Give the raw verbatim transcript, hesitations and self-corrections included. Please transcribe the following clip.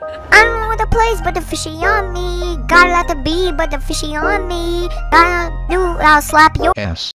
I don't know what the place, but the fishie on me. Got a lot to be, but the fishie on me. Gotta do, I'll slap your ass.